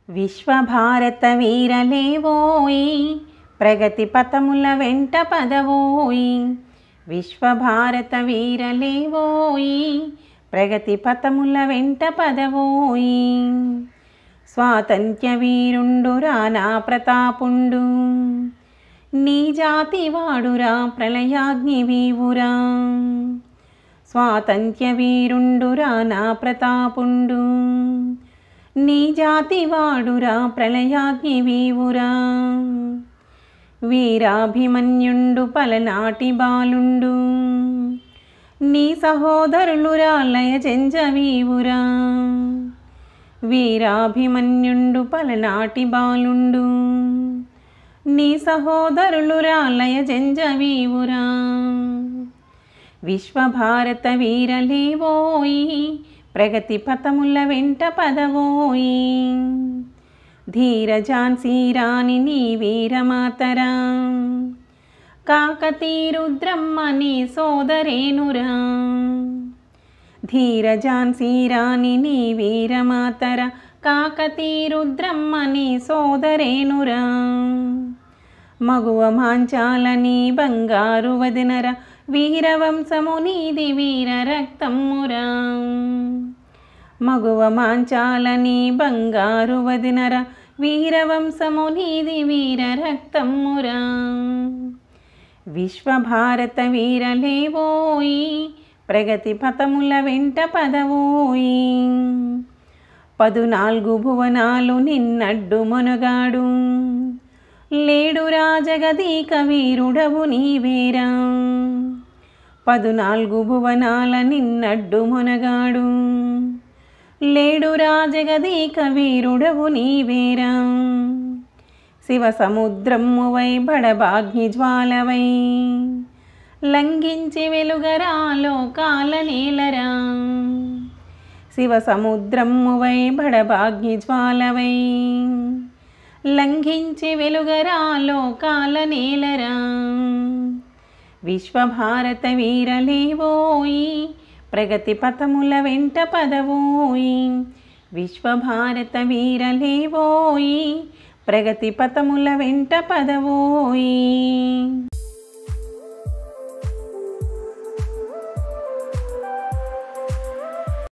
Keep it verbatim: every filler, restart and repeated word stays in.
విశ్వభారత వీరలేవోయి ప్రగతి పథముల వెంట పదవోయి. విశ్వభారత వీరలేవోయి ప్రగతి పథముల వెంట పదవోయి. స్వాతంత్ర్య వీరుండు రానా ప్రతాపుండు నీ జాతి వాడురా ప్రళయాగ్ని వీవురా. స్వాతంత్ర్య వీరుండు రానా ప్రతాపుండు నీ జాతి వాడురా ప్రళయాగ్ని వీవురా. వీరాభిమన్యుండు పలనాటి బాలుండు నీ సహోదరులు రాలయ జంజవీవురా. వీరాభిమన్యుండు పలనాటి బాలుండు నీ సహోదరులు రాలయ జంజవీవురా. విశ్వభారత వీరలేవోయి ప్రగతి పథముల వెంట పదవోయి. ధీర ఝాన్సీ రాణి నీ వీరమాతరా కాకతీయ రుద్రమ్మ నీ సోదరేనురా. ధీర ఝాన్సీ రాణి నీ వీరమాతరా కాకతీయ రుద్రమ్మ నీ సోదరేనురా. మగువ మాంచాల నీ బంగారు వదినర వీరవంశము నీది వీర రక్తమురా. మగువ మాంచాల నీ బంగారు వదినర వీరవంశము నీది వీర రక్తమురా. విశ్వభారత వీరలేవోయి ప్రగతి పథముల వెంట పదవోయి. పదునాలుగు భువనాలు నిన్నడ్డు మొనగాడు లేడురా జగదీక వీరుడవు నీవేరా. పదునాలుగు భువనాల నిన్నడ్డు మొనగాడు లేడురా జగదీక వీరుడవు నీవేరా. శివ సముద్రమువై బడబాగ్ని జ్వాలవై లంఘించి వెలుగరా లోకాల నేలరా. శివ సముద్రమువై బడబాగ్ని జ్వాలవై లంఘించి వెలుగరా లోకాల నేలరా. విశ్వభారత వీరలేవోయి ప్రగతి పథముల వెంట పదవోయి. విశ్వభారత వీరలేవోయి ప్రగతి పథముల వెంట పదవోయి.